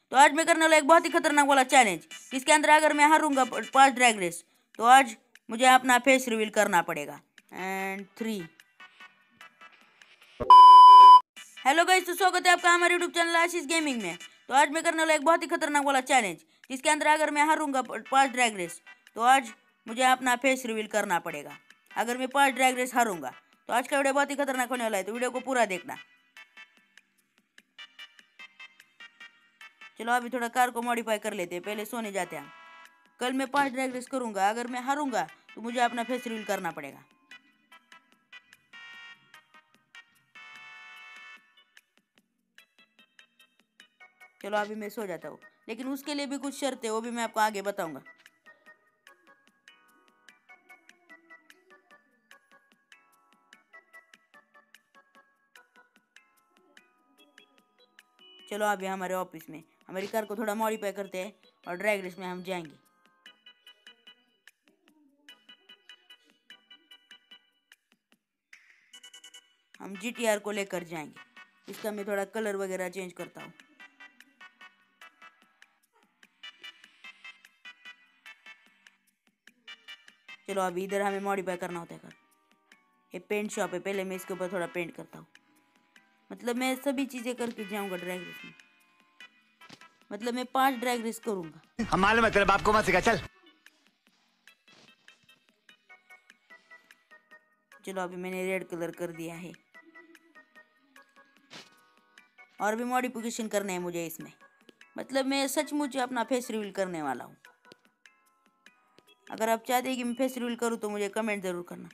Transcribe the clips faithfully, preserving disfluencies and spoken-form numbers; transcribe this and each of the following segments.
तो आज मैं करने वाला एक बहुत ही खतरनाक वाला चैलेंज, जिसके अंदर अगर मैं हारूंगा पांच ड्रैग रेस तो आज मुझे अपना फेस रिवील करना पड़ेगा। And three. हेलो गाइस, तो स्वागत है आपका हमारे यूट्यूब चैनल आशीष गेमिंग में। तो आज मैं करने वाला एक बहुत ही खतरनाक वाला चैलेंज, जिसके अंदर अगर मैं हारूंगा पांच ड्रैग रेस तो आज मुझे अपना फेस रिवील करना पड़ेगा। अगर मैं पांच ड्रैग रेस हारूंगा तो आज का वीडियो बहुत ही खतरनाक होने वाला है, तो वीडियो को पूरा देखना। चलो अभी थोड़ा कार को मॉडिफाई कर लेते हैं, पहले सोने जाते हैं। कल मैं पांच ड्रैग रेस करूंगा, अगर मैं हारूंगा तो मुझे अपना फेस रिवील करना पड़ेगा। चलो अभी मैं सो जाता हूँ, लेकिन उसके लिए भी कुछ शर्त है, वो भी मैं आपको आगे बताऊंगा। चलो अभी हमारे ऑफिस में हमारी कार को थोड़ा मॉडिफाई करते हैं और ड्रैग रेस में हम जाएंगे। हम जी टी आर को लेकर जाएंगे। इसका मैं थोड़ा कलर वगैरह चेंज करता हूँ। चलो अभी इधर हमें मॉडिफाई करना होता है कार। ये पेंट शॉप है, पहले मैं इसके ऊपर थोड़ा पेंट करता हूँ। मतलब मैं सभी चीज़ें करके जाऊँगा ड्रैग रेस में। मतलब मैं पांच ड्रैग रेस करूँगा। हम मालूम है तेरे बाप को मत सिखा, चल। चलो अभी मैंने रेड कलर कर दिया है, और भी मॉडिफिकेशन करने हैं मुझे इसमें। मतलब मैं सचमुच अपना फेस रिवील करने वाला हूँ। अगर आप चाहते हैं कि मैं फेस रिवील करूँ तो मुझे कमेंट ज़रूर करना।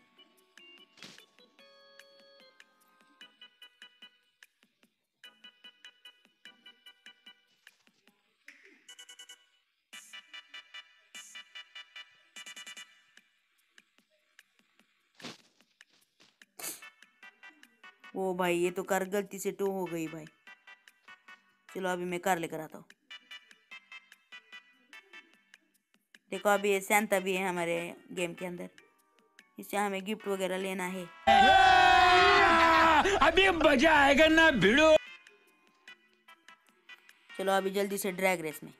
ओ भाई, ये तो कार गलती से टो हो गई भाई। चलो अभी मैं कार लेकर आता हूँ। देखो अभी ये सैंता भी है हमारे गेम के अंदर, इससे हमें गिफ्ट वगैरह लेना है। अभी मजा आएगा ना भिड़ो। चलो अभी जल्दी से ड्रैग रेस में।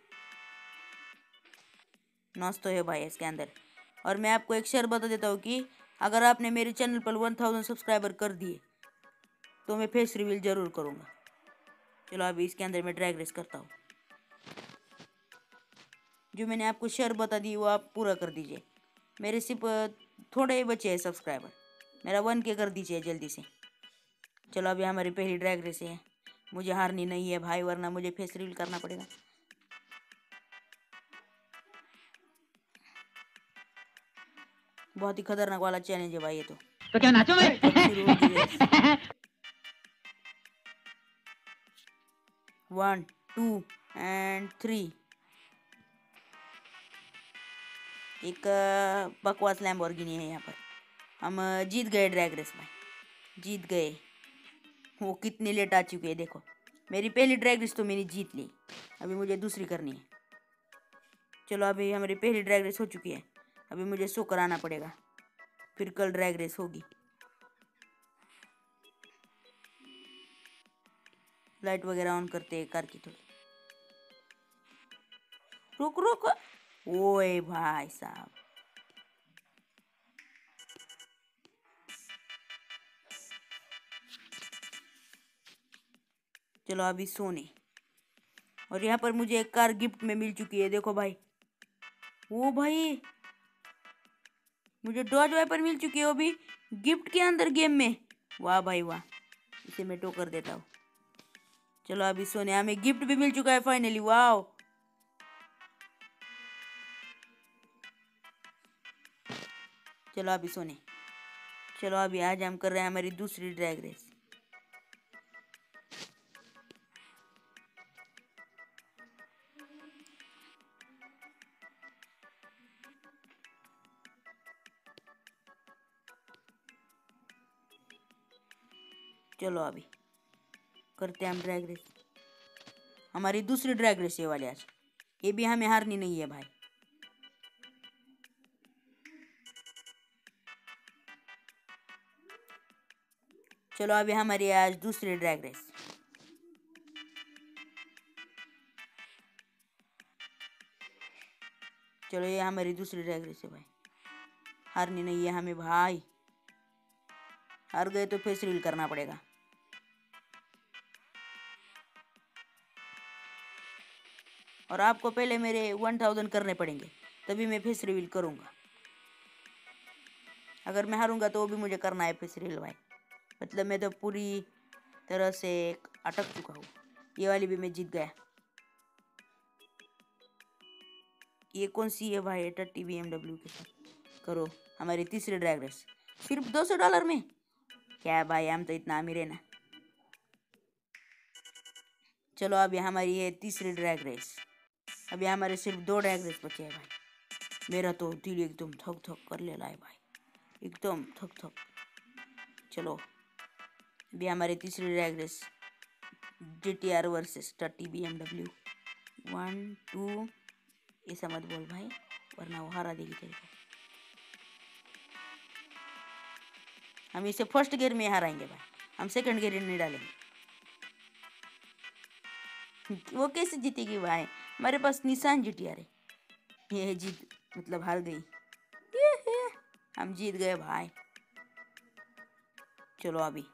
नॉस तो है भाई इसके अंदर। और मैं आपको एक शेयर बता देता हूँ कि अगर आपने मेरे चैनल पर वन थाउजेंड सब्सक्राइबर कर दिए तो मैं फेस रिवील जरूर करूँगा। चलो अभी इसके अंदर मैं ड्रैग रेस करता हूँ। जो मैंने आपको शेयर बता दी वो आप पूरा कर दीजिए। मेरे सिर्फ थोड़े ही बचे हैं सब्सक्राइबर, मेरा वन के कर दीजिए जल्दी से। चलो अभी हमारी पहली ड्रैग रेस है, मुझे हारनी नहीं है भाई, वरना मुझे फेस रिवील करना पड़ेगा। बहुत ही खतरनाक वाला चैलेंज है भाई ये तो। तो क्या नाचो मैं? अब शुरू होगी race. One two and three. एक बकवास लैम्बोर्गिनी है यहाँ पर। हम जीत गए ड्रैग रेस में, जीत गए। वो कितनी लेट आ चुकी है देखो। मेरी पहली ड्रैग रेस तो मैंने जीत ली, अभी मुझे दूसरी करनी है। चलो अभी हमारी पहली ड्रैग रेस हो चुकी है, अभी मुझे सो कराना पड़ेगा, फिर कल ड्रैग रेस होगी। लाइट वगैरह ऑन करते हैं कार की थोड़ी। रुक रुक, ओए भाई साहब। चलो अभी सोने। और यहाँ पर मुझे एक कार गिफ्ट में मिल चुकी है, देखो भाई। ओ भाई, मुझे डॉज वाइपर मिल चुकी है, वो भी गिफ्ट के अंदर गेम में। वाह भाई वाह, इसे मैं टो कर देता हूँ। चलो अभी सोने, हमें गिफ्ट भी मिल चुका है फाइनली। वाह, चलो अभी सोने। चलो अभी आज हम कर रहे हैं हमारी दूसरी ड्रैग रेस। चलो अभी करते हैं हम ड्रैग रेस, हमारी दूसरी ड्रैग रेस ये वाली आज। ये भी हमें हारनी नहीं है भाई। चलो अभी हमारी आज दूसरी ड्रैग रेस। चलो ये हमारी दूसरी ड्रैग रेस है भाई, हारनी नहीं है हमें भाई। हार गए तो फेस रिवील करना पड़ेगा। और आपको पहले मेरे वन थाउजेंड करने पड़ेंगे तभी मैं फेस रिवील करूँगा। अगर मैं हारूंगा तो वो भी मुझे करना है फेस रिवील भाई। मतलब मैं तो पूरी तरह से अटक चुका हूँ। ये वाली भी मैं जीत गया। ये कौन सी है भाई? टट्टी बी एम डब्ल्यू के साथ करो हमारी तीसरी ड्रैग रेस सिर्फ दो सौ डॉलर में। क्या भाई, हम तो इतना अमीर है ना। चलो अभी हमारी है तीसरी ड्रैग रेस। अभी हमारे सिर्फ दो ड्रैग रेस बचे हैं भाई। मेरा तो दिल एकदम थक थक कर ले रहा है भाई, एकदम थक थक। चलो अभी हमारी तीसरी drag race G T R versus टट्टी B M W. One two, ऐसा मत बोल भाई वरना वो हरा देगी तेरे को। हम इसे फर्स्ट गियर में हराएंगे भाई, हम सेकंड गियर नहीं डालेंगे। वो कैसे जीतेगी भाई? हमारे पास निसान जी टी आर है। ये जीत मतलब हार गई। ये है, हम जीत गए भाई। चलो अभी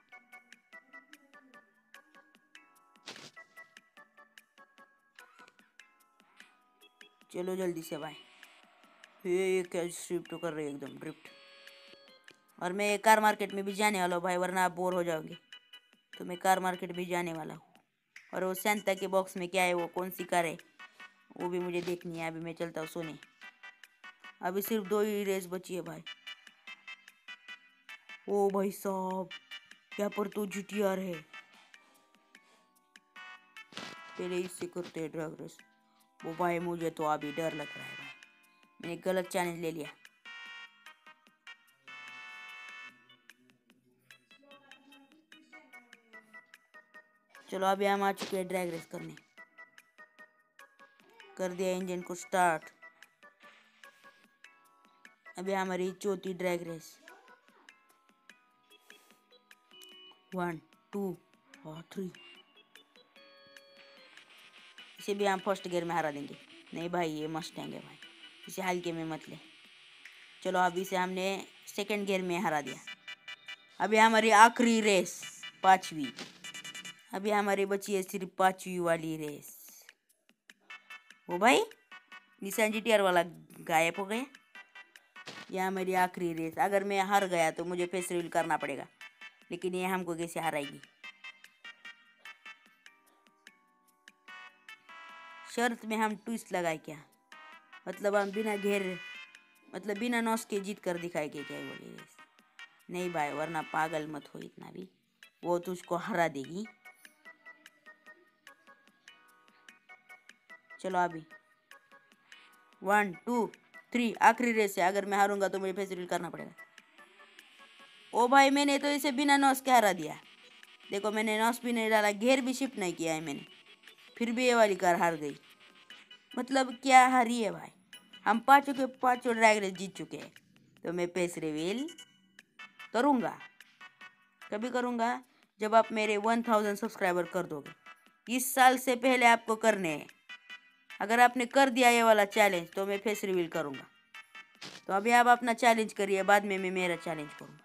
चलो जल्दी से भाई। ये क्या ड्रिफ्ट तो कर रही है एकदम ड्रिफ्ट। और मैं कार मार्केट में भी जाने वाला हूँ भाई, वरना आप बोर हो जाओगे। तो मैं कार मार्केट भी जाने वाला हूँ। और वो सैंता के बॉक्स में क्या है, वो कौन सी कार है वो भी मुझे देखनी है। अभी मैं चलता हूँ सोने। अभी सिर्फ दो ही रेस बची है भाई। ओ भाई साहब, यहाँ पर तो जी टी आर है। पहले इससे करते हैं ड्रैग रेस। वो भाई मुझे तो अभी डर लग रहा है भाई, मैंने गलत चैलेंज ले लिया। चलो अभी हम आ चुके हैं ड्रैग रेस करने। कर दिया इंजन को स्टार्ट। अभी हमारी चौथी ड्रैग रेस। वन टू और थ्री। इसे भी हम फर्स्ट गियर में हरा देंगे। नहीं भाई, ये मस्टैंग है भाई, इसे हल्के में मत ले। चलो अभी से हमने सेकंड गियर में हरा दिया। अभी हमारी आखिरी रेस, पांचवी। अभी हमारी बची है सिर्फ पांचवी वाली रेस। वो भाई निसान जी टी आर वाला गायब हो गया। यह हमारी आखिरी रेस। अगर मैं हार गया तो मुझे फेस रिवील करना पड़ेगा, लेकिन ये हमको कैसे हराएगी? शर्त में हम ट्विस्ट लगाए क्या? मतलब हम बिना घेर मतलब बिना नॉस के जीत कर दिखाएंगे क्या ये वाली रेस? नहीं भाई, वरना पागल मत हो इतना भी, वो तुझको हरा देगी। चलो अभी वन टू थ्री, आखिरी रेस है। अगर मैं हारूंगा तो मुझे फेस रिवील करना पड़ेगा। ओ भाई, मैंने तो इसे बिना नॉस के हरा दिया। देखो, मैंने नॉस भी नहीं डाला, घेर भी शिफ्ट नहीं किया है मैंने, फिर भी ये वाली कार हार गई। मतलब क्या हारी है भाई? हम पाँचों के पाँचों ड्रैग रेस जीत चुके हैं। तो मैं फेस रिवील करूँगा, कभी करूँगा जब आप मेरे वन थाउजेंड सब्सक्राइबर कर दोगे। इस साल से पहले आपको करने हैं। अगर आपने कर दिया ये वाला चैलेंज तो मैं फेस रिवील करूँगा। तो अभी आप अपना चैलेंज करिए, बाद में मैं मेरा चैलेंज करूँगा।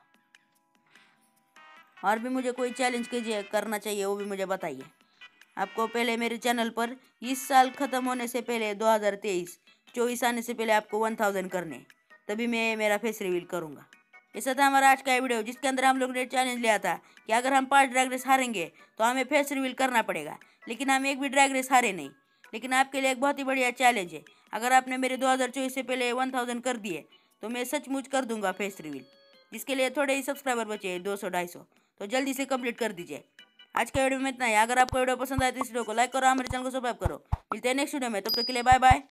और भी मुझे कोई चैलेंज कीजिए करना चाहिए, वो भी मुझे बताइए। आपको पहले मेरे चैनल पर इस साल ख़त्म होने से पहले दो हज़ार तेईस चौबीस आने से पहले आपको वन थाउजेंड करने, तभी मैं मेरा फेस रिवील करूँगा। ऐसा था हमारा आज का वीडियो, जिसके अंदर हम लोग ने चैलेंज लिया था कि अगर हम पाँच ड्रैग रेस हारेंगे तो हमें फेस रिवील करना पड़ेगा। लेकिन हम एक भी ड्रैग रेस हारे नहीं। लेकिन आपके लिए एक बहुत ही बढ़िया चैलेंज है। अगर आपने मेरे दो हज़ार चौबीस से पहले वन थाउजेंड कर दिए तो मैं सचमुच कर दूंगा फेस रिवील, जिसके लिए थोड़े ही सब्सक्राइबर बचे हैं, दो सौ ढाई सौ। तो जल्दी से कंप्लीट कर दीजिए। आज का वीडियो में इतना ही। अगर आपको वीडियो पसंद आए तो इस वीडियो को लाइक करो, हमारे चैनल को सब्सक्राइब करो। मिलते हैं नेक्स्ट वीडियो में, तब तक के लिए बाय बाय।